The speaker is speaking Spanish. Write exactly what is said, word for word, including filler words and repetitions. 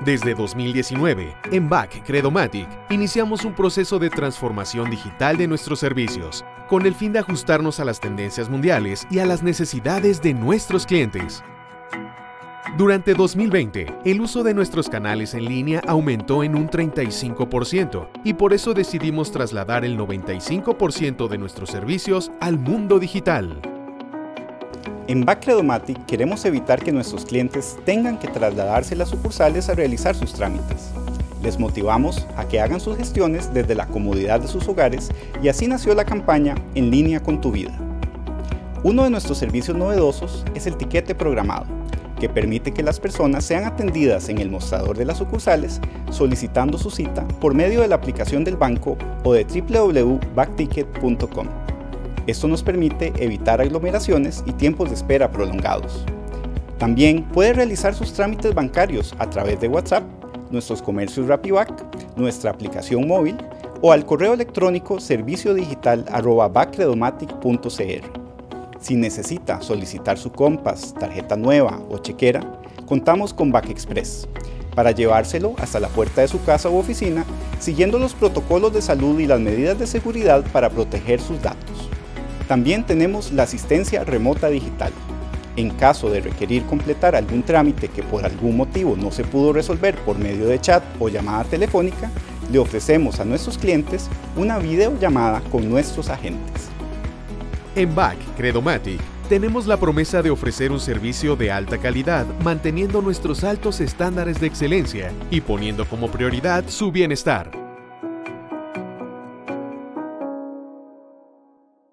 Desde dos mil diecinueve, en B A C Credomatic, iniciamos un proceso de transformación digital de nuestros servicios, con el fin de ajustarnos a las tendencias mundiales y a las necesidades de nuestros clientes. Durante dos mil veinte, el uso de nuestros canales en línea aumentó en un treinta y cinco por ciento y por eso decidimos trasladar el noventa y cinco por ciento de nuestros servicios al mundo digital. En B A C Credomatic queremos evitar que nuestros clientes tengan que trasladarse a las sucursales a realizar sus trámites. Les motivamos a que hagan sus gestiones desde la comodidad de sus hogares y así nació la campaña En línea con tu vida. Uno de nuestros servicios novedosos es el tiquete programado, que permite que las personas sean atendidas en el mostrador de las sucursales solicitando su cita por medio de la aplicación del banco o de w w w punto bacticket punto com. Esto nos permite evitar aglomeraciones y tiempos de espera prolongados. También puede realizar sus trámites bancarios a través de WhatsApp, nuestros comercios RappiBac, nuestra aplicación móvil o al correo electrónico servicio digital arroba bacredomatic punto c r. Si necesita solicitar su Compass, tarjeta nueva o chequera, contamos con BacExpress para llevárselo hasta la puerta de su casa u oficina, siguiendo los protocolos de salud y las medidas de seguridad para proteger sus datos. También tenemos la asistencia remota digital. En caso de requerir completar algún trámite que por algún motivo no se pudo resolver por medio de chat o llamada telefónica, le ofrecemos a nuestros clientes una videollamada con nuestros agentes. En B A C Credomatic tenemos la promesa de ofrecer un servicio de alta calidad, manteniendo nuestros altos estándares de excelencia y poniendo como prioridad su bienestar.